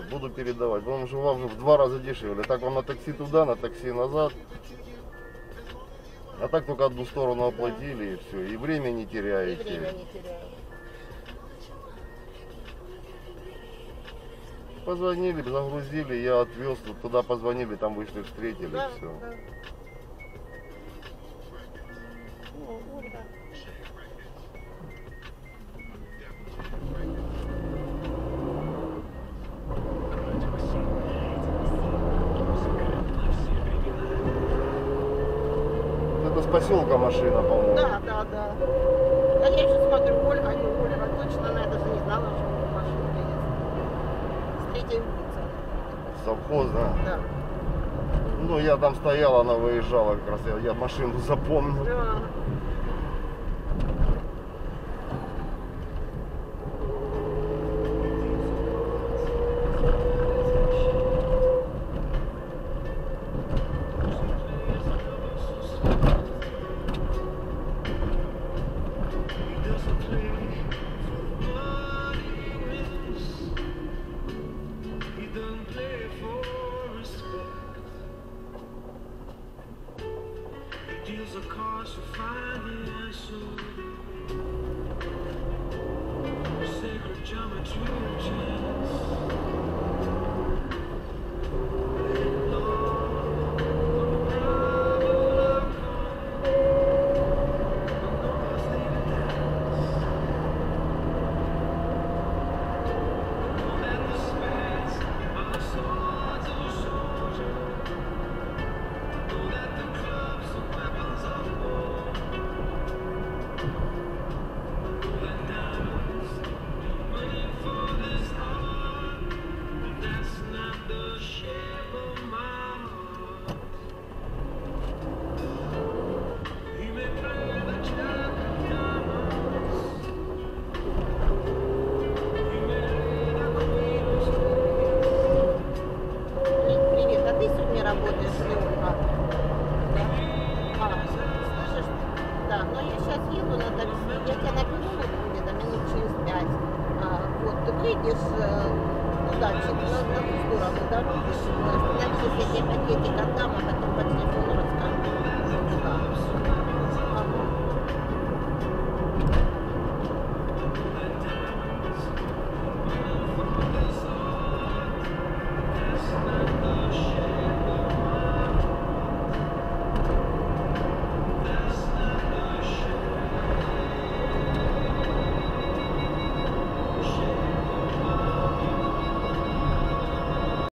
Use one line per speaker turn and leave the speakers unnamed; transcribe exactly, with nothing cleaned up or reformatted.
буду передавать. Потому что вам в два раза дешевле. Так вам на такси туда, на такси назад. А так только одну сторону оплатили, да. И все. И время не теряете.
И время не теряю.
Позвонили, загрузили, я отвез, туда позвонили, там вышли, встретили,
Да,
все.
Да. О, Ольга.
Это с поселка машина, по-моему.
Да, да, да. А я еще смотрю, Ольга, не Ольга, точно, она даже не знала, что машинка есть. С третьей улицы.
Совхоз, да?
Да.
Ну, я там стоял, она выезжала, как раз я, я машину запомнил.
Да. Остановитесь, я тебе пакетик отдам, а потом по телефону расскажу.